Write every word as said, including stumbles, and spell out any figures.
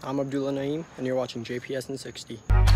I'm Abdullah Naeem, and you're watching J P S in sixty.